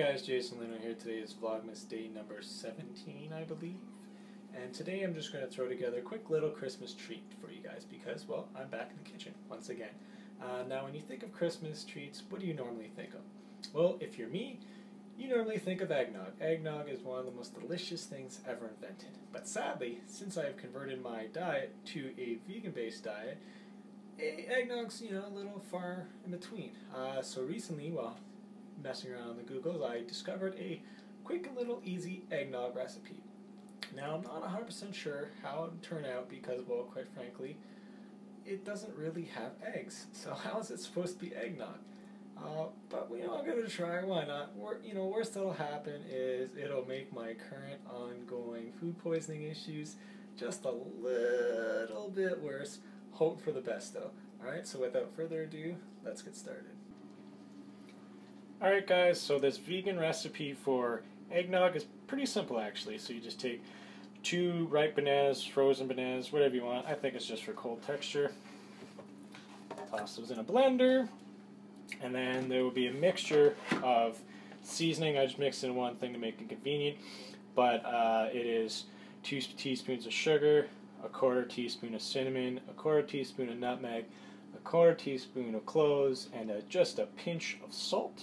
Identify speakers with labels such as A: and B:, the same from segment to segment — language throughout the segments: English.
A: guys, Jason Leeno here. Today is Vlogmas day number 17, I believe. And today I'm just going to throw together a quick little Christmas treat for you guys because, well, I'm back in the kitchen once again. Now when you think of Christmas treats, what do you normally think of? Well, if you're me, you normally think of eggnog. Eggnog is one of the most delicious things ever invented. But sadly, since I've converted my diet to a vegan-based diet, eggnog's, a little far in between. So recently, while messing around on the Googles, I discovered a quick and little easy eggnog recipe. Now, I'm not 100% sure how it would turn out because, well, quite frankly, it doesn't really have eggs. So how is it supposed to be eggnog? But, I'll give it a try. Why not? Worst that'll happen is it'll make my current ongoing food poisoning issues just a little bit worse. Hope for the best, though. Alright, so without further ado, let's get started. Alright guys, so this vegan recipe for eggnog is pretty simple actually. So you just take 2 ripe bananas, frozen bananas, whatever you want. I think it's just for cold texture. Toss those in a blender. And then there will be a mixture of seasoning. I just mixed in one thing to make it convenient. But it is 2 teaspoons of sugar, a 1/4 teaspoon of cinnamon, a 1/4 teaspoon of nutmeg, a 1/4 teaspoon of cloves, and just a pinch of salt.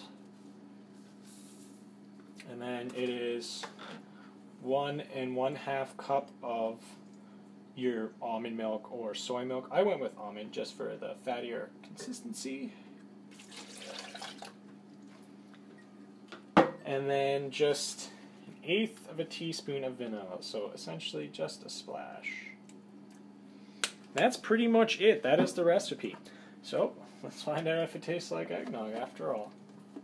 A: And then it is 1 1/2 cup of your almond milk or soy milk. I went with almond just for the fattier consistency. And then just 1/8 of a teaspoon of vanilla. So essentially just a splash. That's pretty much it. That is the recipe. So let's find out if it tastes like eggnog after all.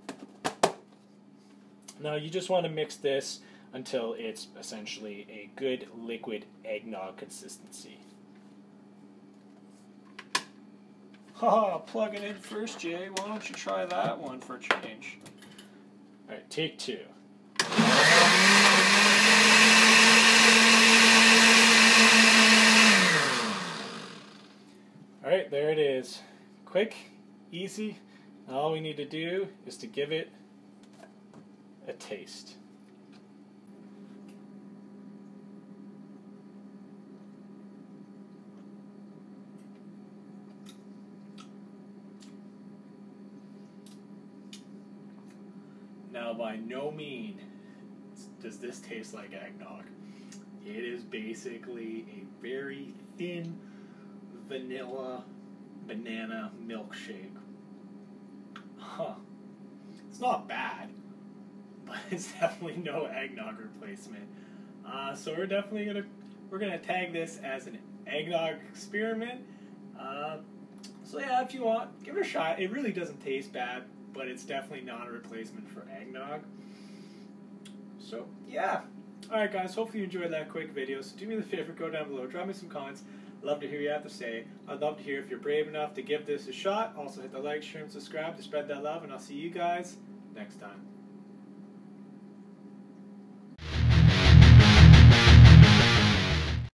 A: Now you just want to mix this until it's essentially a good liquid eggnog consistency. Haha, plug it in first, Jay. Why don't you try that one for a change? Alright, take 2. Alright, there it is. Quick, easy, and all we need to do is to give it a taste. Now, by no means does this taste like eggnog. It is basically a very thin vanilla banana milkshake. It's not bad, but it's definitely no eggnog replacement. So we're gonna tag this as an eggnog experiment. So yeah, if you want, give it a shot. It really doesn't taste bad, but it's definitely not a replacement for eggnog. So yeah. Alright guys, hopefully you enjoyed that quick video. So do me the favor, go down below, drop me some comments. I'd love to hear what you have to say. I'd love to hear if you're brave enough to give this a shot. Also hit the like, share, and subscribe to spread that love, and I'll see you guys next time.